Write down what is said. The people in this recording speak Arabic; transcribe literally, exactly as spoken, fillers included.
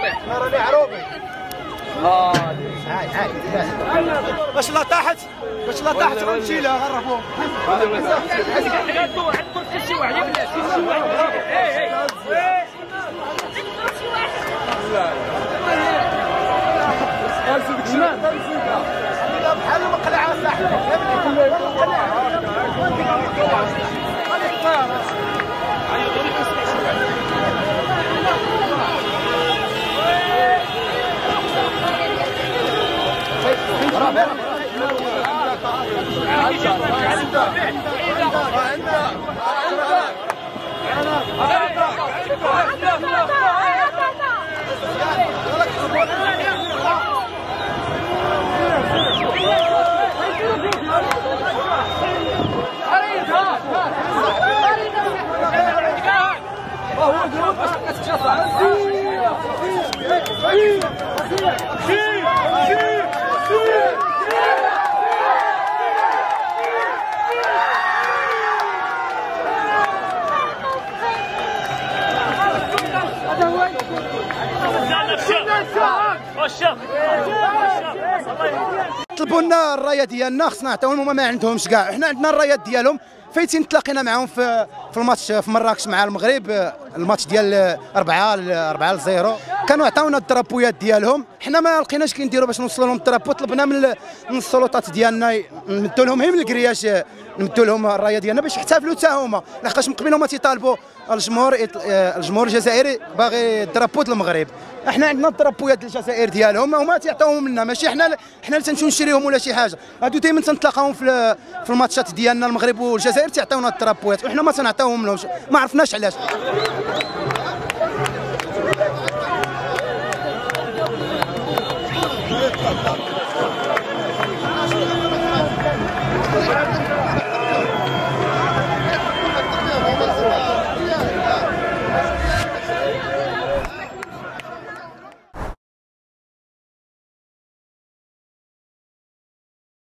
انا راني عروبي. اه عاد عاد باش لا طاحت باش لا طاحت غنمشي لها غنربوهم. عندكم عندكم شي واحد بلاتي شي واحد. اي اي بحال المقلعه صاحبي. طلبوا لنا الرايه ديالنا خصنا نعطيوهم، هما ما عندهمش كاع، حنا عندنا الرايات ديالهم. فايتين تلاقينا معاهم في في الماتش في مراكش مع المغرب، الماتش ديال أربعة أربعة لصفر، كانوا عطاونا الدرابويات ديالهم، حنا ما لقيناش كنديروا باش نوصلوا لهم الدرابو. طلبنا من من السلطات ديالنا نمدوا لهم غير من الكرياش، نمدوا لهم الرايه ديالنا باش يحتفلوا حتى هما، لحقاش من قبل هما تيطالبوا الجمهور الجمهور الجزائري باغي الدرابو ديال المغرب. احنا عندنا الدرابويات ديال الجزائر ديالهم، هما تيعطيوهم لنا، ماشي حنا حنا اللي تنمشيو نشريهم ولا شي حاجه. هادو دائما تنتلاقاهم في في الماتشات ديالنا المغرب والجزائر تيعطيونا الدرابويات، وحنا ما تنعطيوهم لهمش، ما عرفناش علاش.